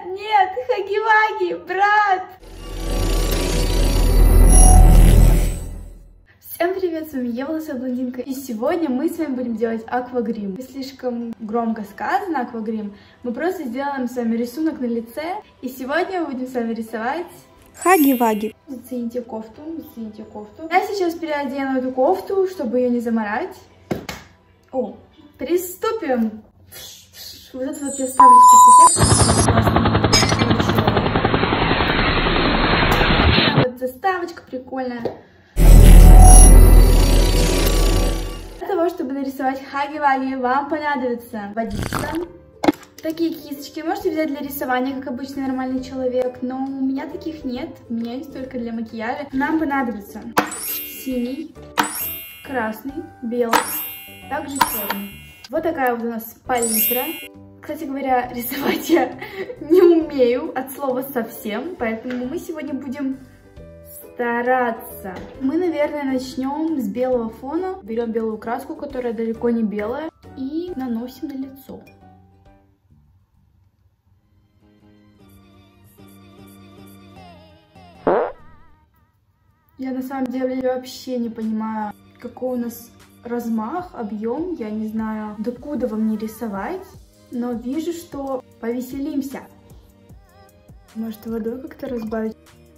нет, Хаги-Ваги, брат! Всем привет, с вами я, волосая блондинка, и сегодня мы с вами будем делать аквагрим. Слишком громко сказано аквагрим, мы просто сделаем с вами рисунок на лице, и сегодня мы будем с вами рисовать Хаги-Ваги. Зацените кофту, зацените кофту. Я сейчас переодену эту кофту, чтобы ее не заморать. О, приступим! Вот это вот я ставлю спецэффект. Вот заставочка прикольная. Для того, чтобы нарисовать Хаги-Ваги, вам понадобится водичка. Такие кисточки можете взять для рисования, как обычный нормальный человек, но у меня таких нет, у меня есть только для макияжа. Нам понадобится синий, красный, белый, также черный. Вот такая вот у нас палитра. Кстати говоря, рисовать я не умею от слова совсем, поэтому мы сегодня будем стараться. Мы, наверное, начнем с белого фона. Берем белую краску, которая далеко не белая, и наносим на лицо. Я на самом деле вообще не понимаю, какой у нас размах, объем. Я не знаю, докуда вам не рисовать, но вижу, что повеселимся. Может, водой как-то разбавить?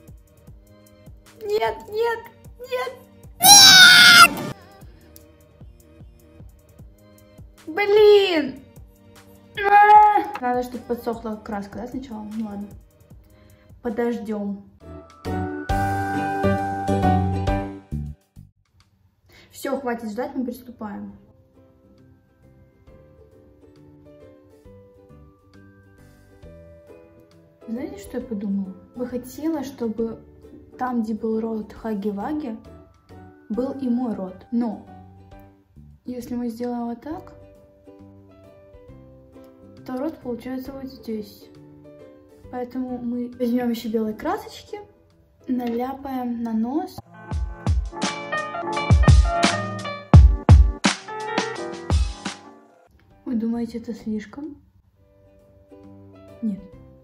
Нет, нет, нет! Блин! Надо, чтобы подсохла краска, да, сначала? Ну ладно. Подождем. Все, хватит ждать, мы приступаем. Знаете, что я подумала? Я хотела, чтобы там, где был рот Хаги-Ваги, был и мой рот. Но если мы сделаем вот так, то рот получается вот здесь. Поэтому мы возьмем еще белые красочки, наляпаем на нос. Вы думаете, это слишком? Нет.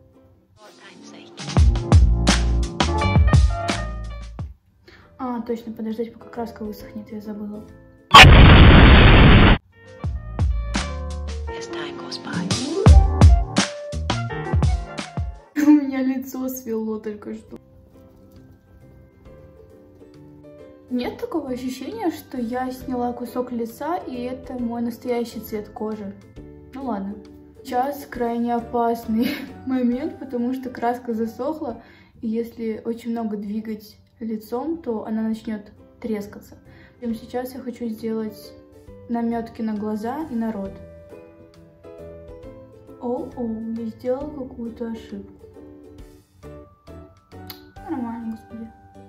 А, точно, подождать, пока краска высохнет, я забыла. У меня лицо свело только что. Нет такого ощущения, что я сняла кусок лица, и это мой настоящий цвет кожи. Ну ладно. Сейчас крайне опасный момент, потому что краска засохла, и если очень много двигать лицом, то она начнет трескаться. Прямо сейчас я хочу сделать наметки на глаза и на рот. О-о, я сделала какую-то ошибку. Нормально, господи.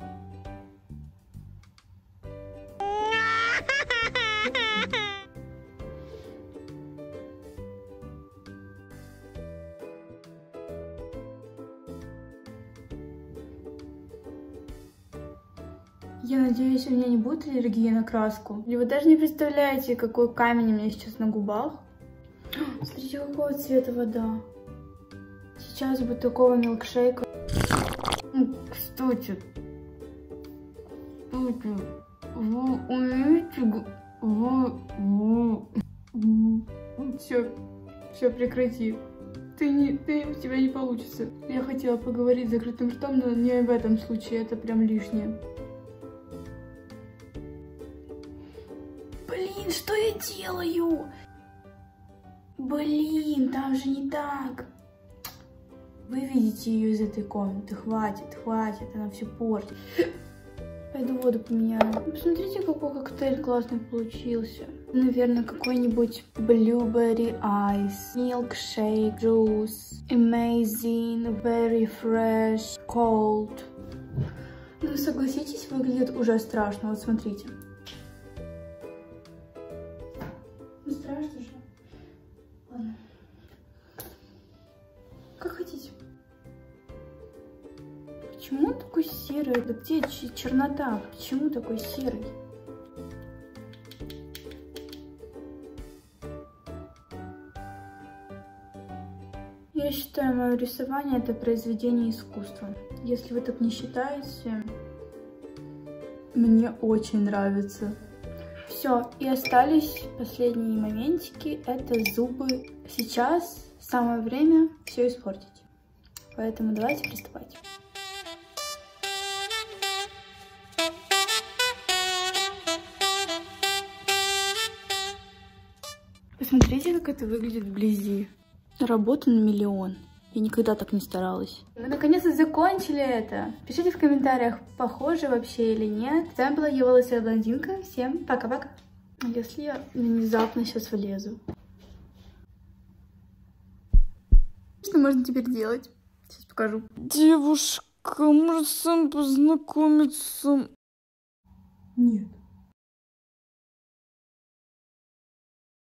Я надеюсь, у меня не будет аллергии на краску. И вы даже не представляете, какой камень у меня сейчас на губах. Смотрите, какого цвета вода. Сейчас бы такого милкшейка. Кстати, вы умеете... Все, прекрати. У тебя не получится. Я хотела поговорить с закрытым ртом, но не в этом случае, это прям лишнее. Блин, что я делаю? Блин, там же не так. Вы видите ее из этой комнаты. Хватит, она все портит. Пойду воду поменяю. Посмотрите, какой коктейль классный получился. Наверное, какой-нибудь blueberry ice, milkshake, juice, amazing, very fresh, cold. Ну, согласитесь, выглядит уже страшно. Вот смотрите. Ну, страшно же. Ладно. Как хотите. Почему он такой серый? Да где чернота? Почему такой серый? Я считаю, мое рисование — это произведение искусства. Если вы так не считаете, мне очень нравится. Все, и остались последние моментики, это зубы. Сейчас самое время все испортить. Поэтому давайте приступать. Посмотрите, как это выглядит вблизи. Работа на миллион. Я никогда так не старалась. Мы наконец-то закончили это. Пишите в комментариях, похоже вообще или нет. С вами была Еволосая блондинка. Всем пока-пока. Если я внезапно сейчас влезу. Что можно теперь делать? Сейчас покажу. Девушка, может с вами познакомиться? Нет.